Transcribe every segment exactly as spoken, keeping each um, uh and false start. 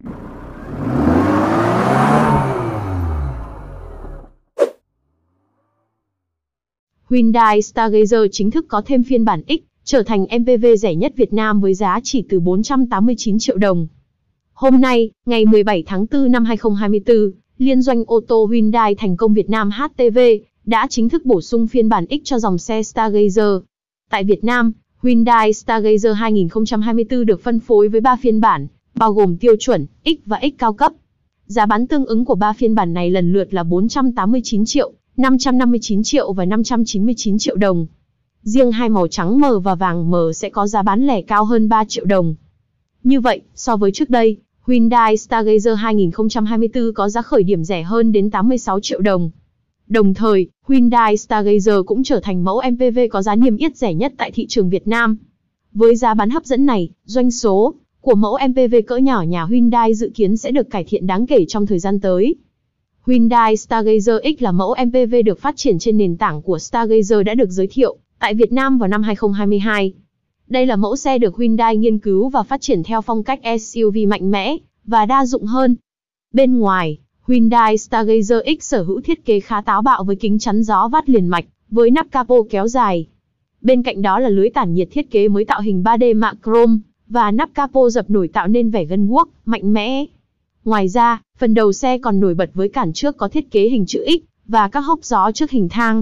Hyundai Stargazer chính thức có thêm phiên bản X, trở thành em pê vê rẻ nhất Việt Nam với giá chỉ từ bốn trăm tám mươi chín triệu đồng. Hôm nay, ngày mười bảy tháng tư năm hai không hai tư, Liên doanh ô tô Hyundai Thành công Việt Nam hát tê vê đã chính thức bổ sung phiên bản X cho dòng xe Stargazer. Tại Việt Nam, Hyundai Stargazer hai không hai tư được phân phối với ba phiên bản, bao gồm tiêu chuẩn, X và X cao cấp. Giá bán tương ứng của ba phiên bản này lần lượt là bốn trăm tám mươi chín triệu, năm trăm năm mươi chín triệu và năm trăm chín mươi chín triệu đồng. Riêng hai màu trắng mờ và vàng mờ sẽ có giá bán lẻ cao hơn ba triệu đồng. Như vậy, so với trước đây, Hyundai Stargazer hai không hai tư có giá khởi điểm rẻ hơn đến tám mươi sáu triệu đồng. Đồng thời, Hyundai Stargazer cũng trở thành mẫu em pê vê có giá niêm yết rẻ nhất tại thị trường Việt Nam. Với giá bán hấp dẫn này, doanh số của mẫu em pê vê cỡ nhỏ nhà Hyundai dự kiến sẽ được cải thiện đáng kể trong thời gian tới. Hyundai Stargazer X là mẫu em pê vê được phát triển trên nền tảng của Stargazer đã được giới thiệu tại Việt Nam vào năm hai không hai hai. Đây là mẫu xe được Hyundai nghiên cứu và phát triển theo phong cách ét u vê mạnh mẽ và đa dụng hơn. Bên ngoài, Hyundai Stargazer X sở hữu thiết kế khá táo bạo với kính chắn gió vát liền mạch, với nắp capo kéo dài. Bên cạnh đó là lưới tản nhiệt thiết kế mới tạo hình ba D mạ chrome, và nắp capo dập nổi tạo nên vẻ gân guốc, mạnh mẽ. Ngoài ra, phần đầu xe còn nổi bật với cản trước có thiết kế hình chữ X, và các hốc gió trước hình thang.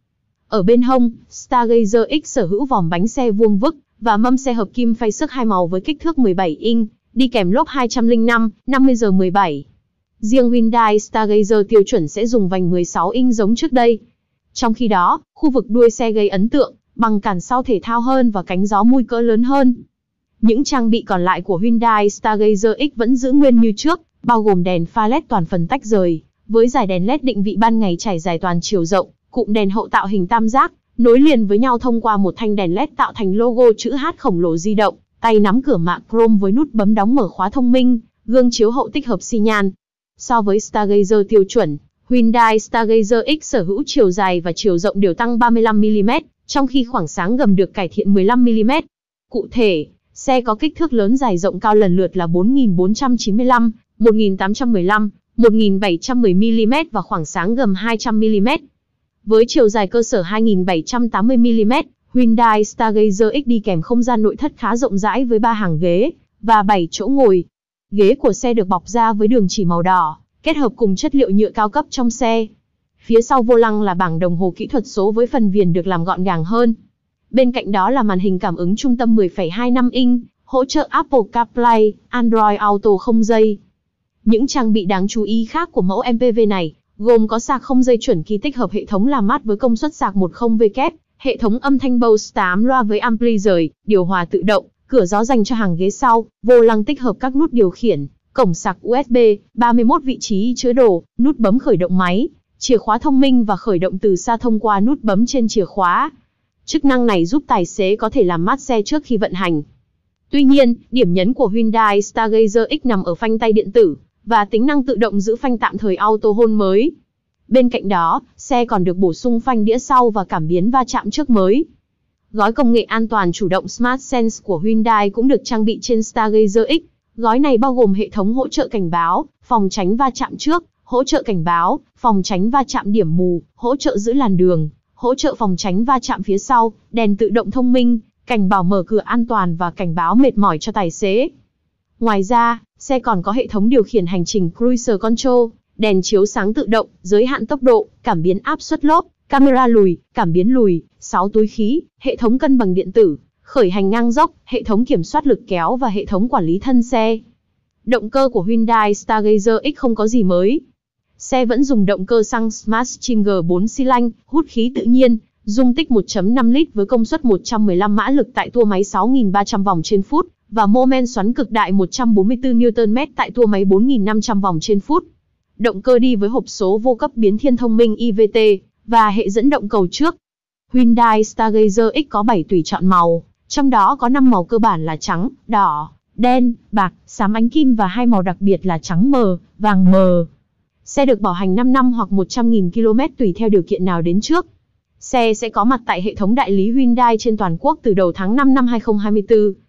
Ở bên hông, Stargazer X sở hữu vòm bánh xe vuông vức, và mâm xe hợp kim phay sức hai màu với kích thước mười bảy inch, đi kèm lốp hai trăm lẻ năm, năm mươi giờ mười bảy. Riêng Hyundai Stargazer tiêu chuẩn sẽ dùng vành mười sáu inch giống trước đây. Trong khi đó, khu vực đuôi xe gây ấn tượng, bằng cản sau thể thao hơn và cánh gió mui cỡ lớn hơn. Những trang bị còn lại của Hyundai Stargazer X vẫn giữ nguyên như trước, bao gồm đèn pha led toàn phần tách rời, với dải đèn led định vị ban ngày trải dài toàn chiều rộng, cụm đèn hậu tạo hình tam giác, nối liền với nhau thông qua một thanh đèn led tạo thành logo chữ H khổng lồ di động, tay nắm cửa mạ chrome với nút bấm đóng mở khóa thông minh, gương chiếu hậu tích hợp xi nhan. So với Stargazer tiêu chuẩn, Hyundai Stargazer X sở hữu chiều dài và chiều rộng đều tăng ba mươi lăm mi li mét, trong khi khoảng sáng gầm được cải thiện mười lăm mi li mét. Cụ thể, xe có kích thước lớn dài rộng cao lần lượt là bốn nghìn bốn trăm chín mươi lăm, một nghìn tám trăm mười lăm, một nghìn bảy trăm mười mi li mét và khoảng sáng gầm hai trăm mi li mét. Với chiều dài cơ sở hai nghìn bảy trăm tám mươi mi li mét, Hyundai Stargazer X đi kèm không gian nội thất khá rộng rãi với ba hàng ghế và bảy chỗ ngồi. Ghế của xe được bọc da với đường chỉ màu đỏ, kết hợp cùng chất liệu nhựa cao cấp trong xe. Phía sau vô lăng là bảng đồng hồ kỹ thuật số với phần viền được làm gọn gàng hơn. Bên cạnh đó là màn hình cảm ứng trung tâm mười phẩy hai mươi lăm inch, hỗ trợ Apple CarPlay, Android Auto không dây. Những trang bị đáng chú ý khác của mẫu em pê vê này, gồm có sạc không dây chuẩn kỳ tích hợp hệ thống làm mát với công suất sạc mười vót, hệ thống âm thanh Bose tám loa với ampli rời, điều hòa tự động, cửa gió dành cho hàng ghế sau, vô lăng tích hợp các nút điều khiển, cổng sạc u ét bê, ba mươi mốt vị trí chứa đồ, nút bấm khởi động máy, chìa khóa thông minh và khởi động từ xa thông qua nút bấm trên chìa khóa. Chức năng này giúp tài xế có thể làm mát xe trước khi vận hành. Tuy nhiên, điểm nhấn của Hyundai Stargazer X nằm ở phanh tay điện tử và tính năng tự động giữ phanh tạm thời Auto Hold mới. Bên cạnh đó, xe còn được bổ sung phanh đĩa sau và cảm biến va chạm trước mới. Gói công nghệ an toàn chủ động Smart Sense của Hyundai cũng được trang bị trên Stargazer X. Gói này bao gồm hệ thống hỗ trợ cảnh báo, phòng tránh va chạm trước, hỗ trợ cảnh báo, phòng tránh va chạm điểm mù, hỗ trợ giữ làn đường, hỗ trợ phòng tránh va chạm phía sau, đèn tự động thông minh, cảnh báo mở cửa an toàn và cảnh báo mệt mỏi cho tài xế. Ngoài ra, xe còn có hệ thống điều khiển hành trình Cruise Control, đèn chiếu sáng tự động, giới hạn tốc độ, cảm biến áp suất lốp, camera lùi, cảm biến lùi, sáu túi khí, hệ thống cân bằng điện tử, khởi hành ngang dốc, hệ thống kiểm soát lực kéo và hệ thống quản lý thân xe. Động cơ của Hyundai Stargazer X không có gì mới. Xe vẫn dùng động cơ xăng Smart G bốn xi lanh, hút khí tự nhiên, dung tích một phẩy năm lít với công suất một trăm mười lăm mã lực tại tua máy sáu nghìn ba trăm vòng trên phút và mô men xoắn cực đại một trăm bốn mươi tư niu tơn mét tại tua máy bốn nghìn năm trăm vòng trên phút. Động cơ đi với hộp số vô cấp biến thiên thông minh i vê tê và hệ dẫn động cầu trước. Hyundai Stargazer X có bảy tùy chọn màu, trong đó có năm màu cơ bản là trắng, đỏ, đen, bạc, xám ánh kim và hai màu đặc biệt là trắng mờ, vàng mờ. Xe được bảo hành năm năm hoặc một trăm nghìn ki lô mét tùy theo điều kiện nào đến trước. Xe sẽ có mặt tại hệ thống đại lý Hyundai trên toàn quốc từ đầu tháng năm năm hai không hai tư.